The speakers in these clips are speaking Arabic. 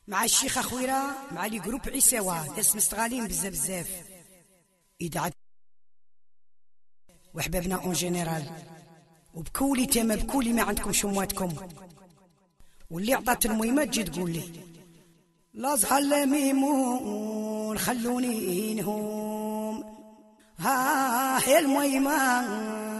مع الشيخ خويرة مع لي جروب عيساوة داس مستغالين بزاف بزاف إذاعة وحبابنا اون جينيرال وبكولي تما بكولي ما عندكم شمواتكم واللي عطات المهمات تجي تقول لي لا زغل ميمون خلوني نهوم ها هي المهمة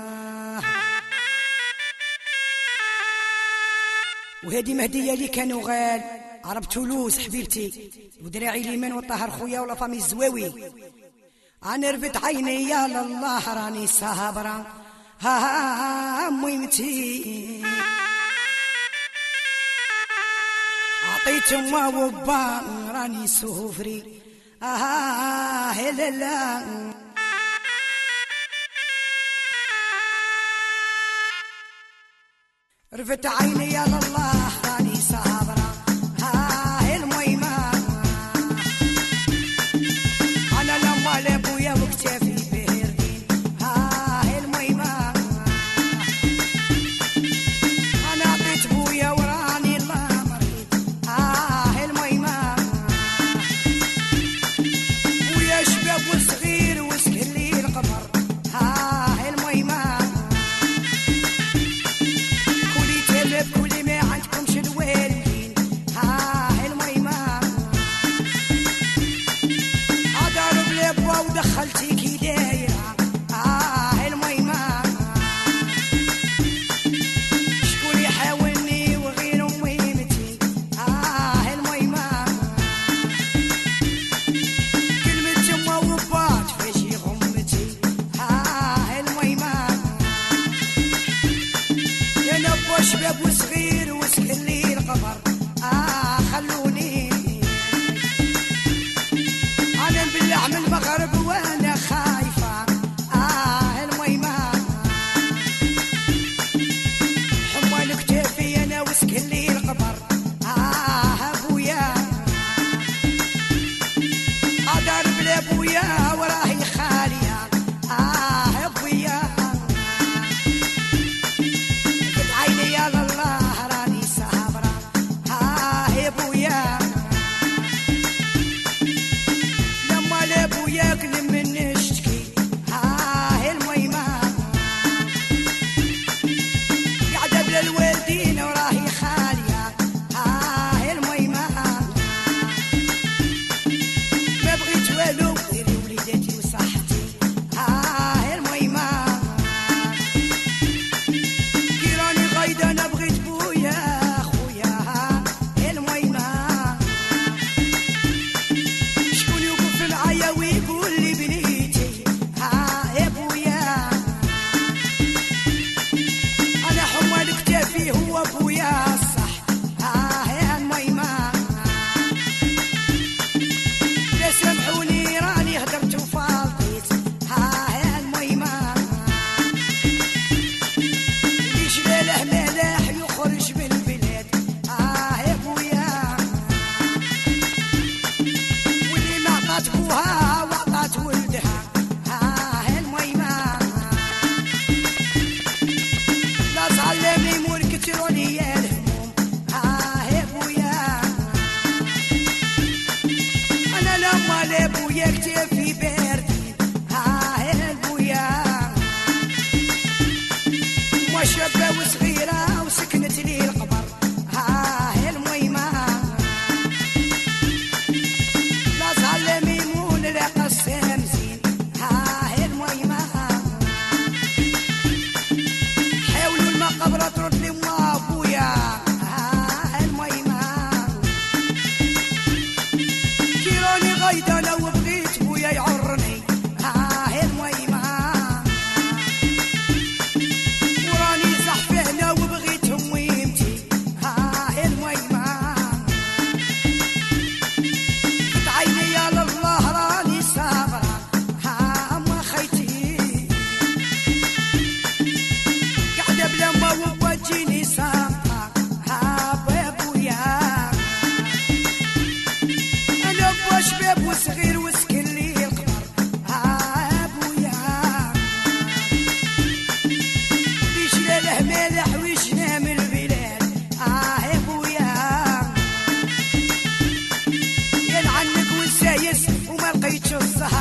وهذه مهدية اللي كانوا غال عرب تولوز حبيبتي ودراعي اليمين وطهر خويا ولا فامي الزواوي انا رفت عيني يا لله راني صابرة ها ميمتي عطيت ما وبا راني سوفري هلا لا رفت عيني يا لله راني صابرة ها الميمة أنا لما لابويا وكتافي بهردين ها الميمة أنا عطيت بويا وراني الله مريض ها الميمة ويا شباب وصغير وسكن لي القمر ها الميمة كولي ما عندكمش الوالدين ها الميمة عدار بلا بوا ودخلتي كي دايرة ها الميمة شكون يحاولني وغير ميمتي ها الميمة كلمة جمع وبات فاشي غمتي ها الميمة يا نبو شباب وصغير وسكن لي القمر خلوني انا نبلع من المغرب وانا خايفة الميمة حمال كتافي انا وسكن لي القمر ابويا ادار بلا بويا وراهي خالية ابويا عيني يا الله راني صابرة ها ابويا لما لابويا كل من نشتكي ها الميمة قاعدة بلا الوالدين وراهي خالية ها الميمة ما بغيت والو غير وليداتي وصحتي ها الميمة غايدة أنا بغيت بويا خويا الميمة شكون يوقف معايا ويقول لي بنيتي ها بويا أنا حمال كتافي هو بويا الصح ها الميمة لا سامحوني راني هدرت وفاضيت ها الميمة ليش لاله ملاح يخرج من البلاد يا بويا واللي ما عطات بوها وعطات ولدها الميمة لا زعل ميمون كتروني يا الهموم يا بويا انا لما لابويا كتافي باردين يا بويا وشابة وصغيرة وسكنت لي القبر ها الميمة لا زعل ميمون لا قسام زين ها الميمة حاولوا المقبرة ترد لي ما ابويا ها الميمة كيراني غايدة لو بغيت بويا يعرني ها الميمة وراني صحفانة وبغيتهم ويمتي ها الميمة قد عيني يا لله راني صابرة ها ما خيتي قاعدة بلا ما وبا تجيني صابرة ها بابويا أنا بوا شباب وصغير وسكن لي القمر ها ابويا ليش لاله مالح ويش نام البلاد يا بويا السهر